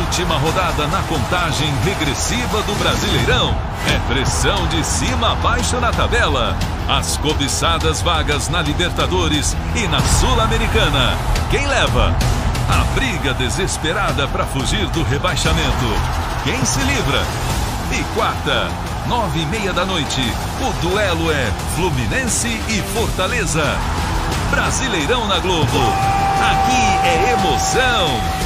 Última rodada na contagem regressiva do Brasileirão. É pressão de cima a baixo na tabela. As cobiçadas vagas na Libertadores e na Sul-Americana. Quem leva? A briga desesperada para fugir do rebaixamento. Quem se livra? E quarta, 9h30 da noite, o duelo é Fluminense e Fortaleza. Brasileirão na Globo. Aqui é emoção.